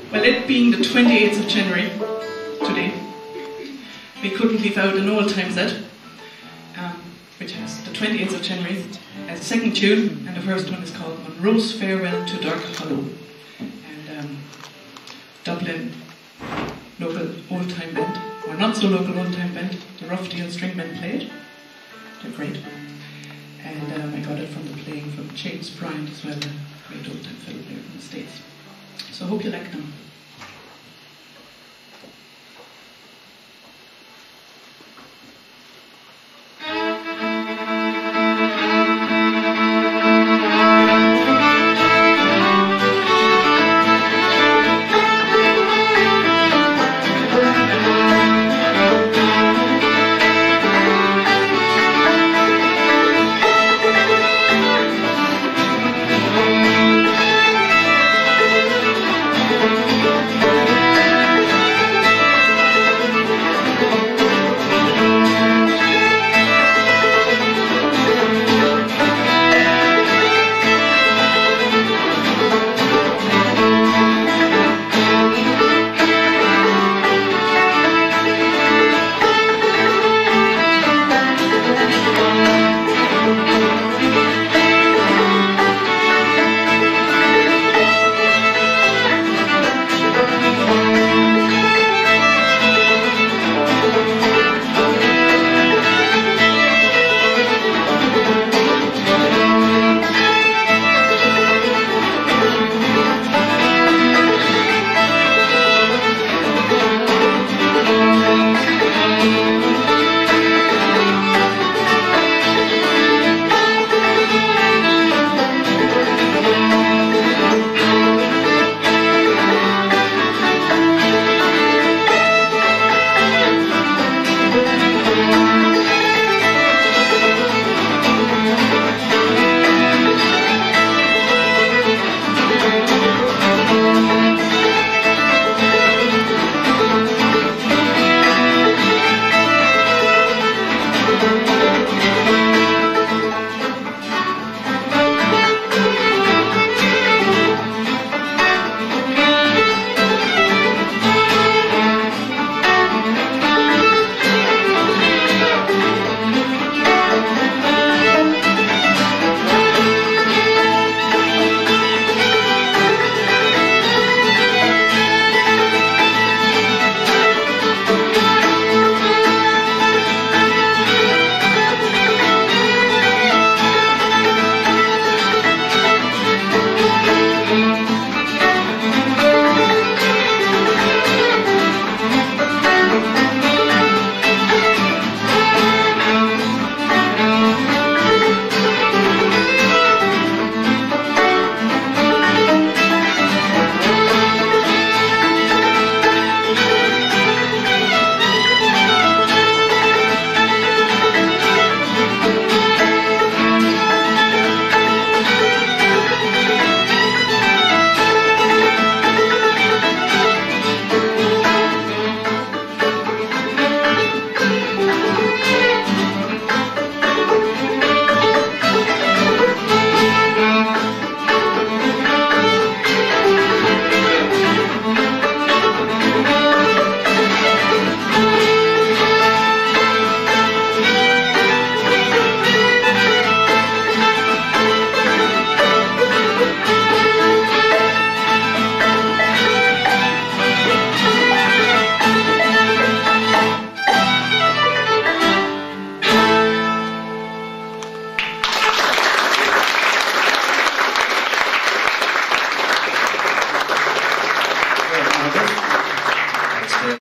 Well, it being the 28th of January today, we couldn't leave out an old-time set, which has the 28th of January as the second tune, and the first one is called Monroe's Farewell to Dark Hollow. And Dublin, local old-time band, or not so local old-time band, the Rough Deal String Band played. They're great. And I got it from the playing from James Bryant as well, a great old-time fiddle player from the States. So I hope you like them.